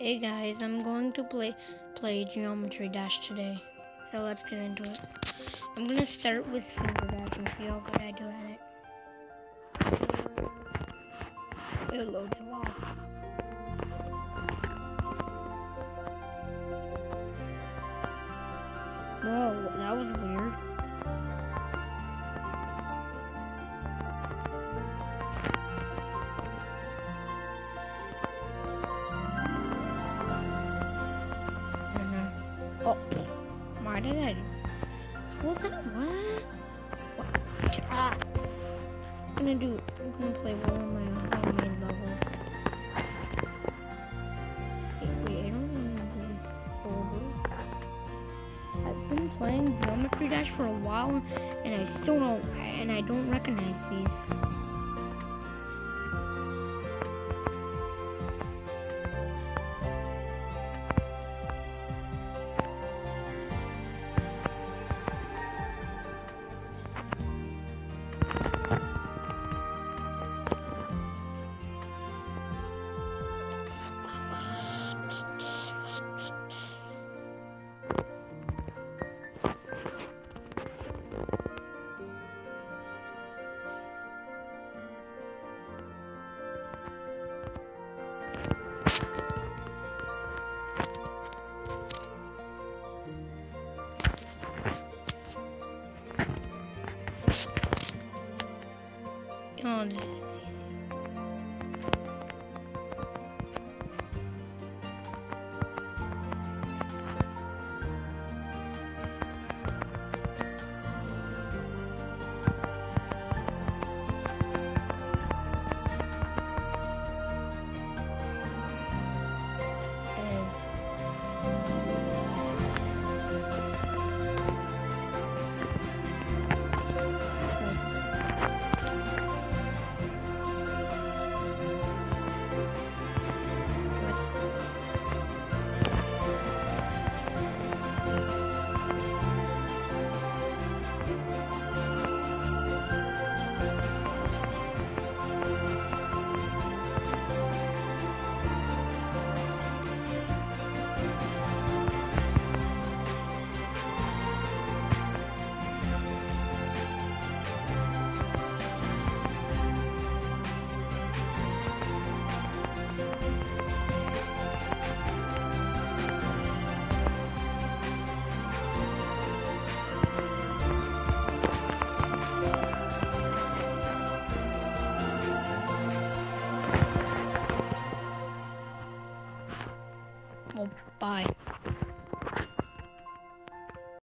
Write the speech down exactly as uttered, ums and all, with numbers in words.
Hey guys, I'm going to play play Geometry Dash today. So let's get into it. I'm gonna start with Finger Dash and see how good I do at it. It loads a lot. Whoa, that was weird. Oh, why did I? What was that? What? What? Ah! I'm gonna do. I'm gonna play one of my homemade levels. Wait, wait, I don't remember these folders. I've been playing Geometry Dash for a while, and I still don't. And I don't recognize these. Oh, this is easy. Well, bye.